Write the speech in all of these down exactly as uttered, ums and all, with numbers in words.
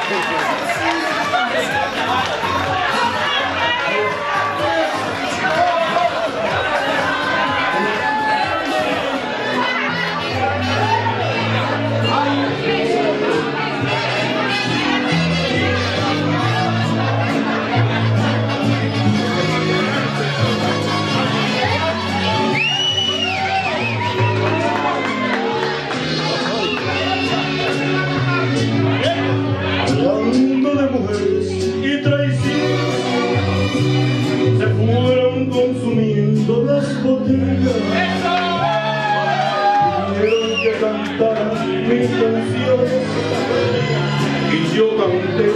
Mis canciones y yo canté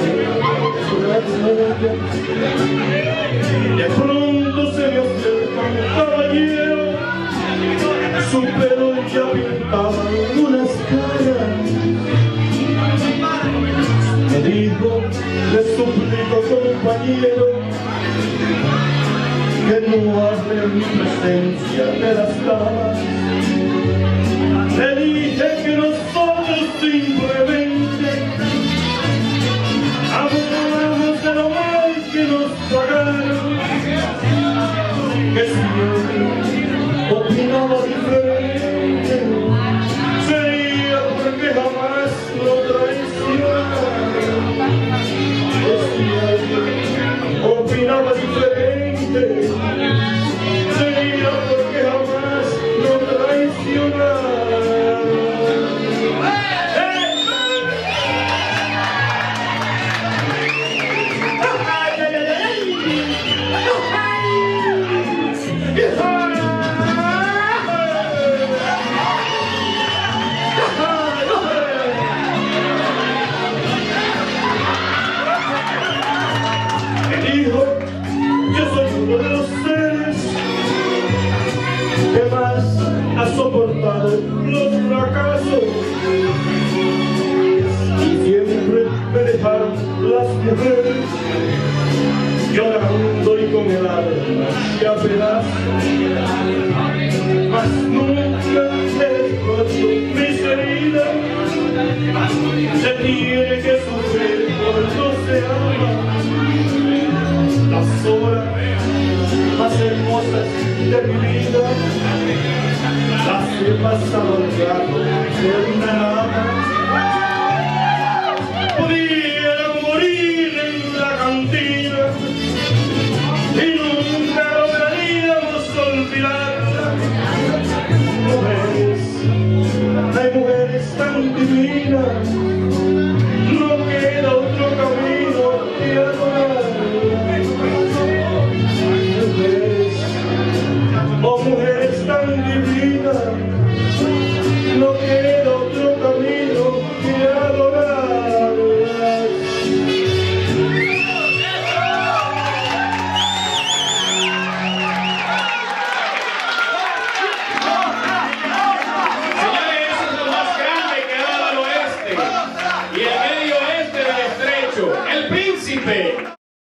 con de pronto se me acerca un caballero, su pelo ya pintaba unas caras. Me dijo, le suplico compañero, que no hable en mi presencia de las camas. Le dije que nosotros simplemente hablamos de lo mal que nos pagaron, que si yo opinaba diferente sería porque jamás lo traicionaron. Que si alguien opinaba diferente sería porque jamás lo traicionaron. Ha soportado los fracasos y siempre me dejaron las mujeres llorando y con el alma ya pedazos, mas nunca destrozo mis heridas. Se tiene que sufrir por no se ama. Las horas más hermosas de mi vida las he pasado al lado de una nada. Pudiera morir en la cantina y nunca lograríamos olvidarla. Mujeres, hay mujeres tan divinas, no queda otro camino que adorarlas. Mujeres, oh mujeres tan divinas, no queda otro camino que adorarlas. Señores, eso es lo más grande que ha dado el oeste y el medio oeste del estrecho, el Príncipe.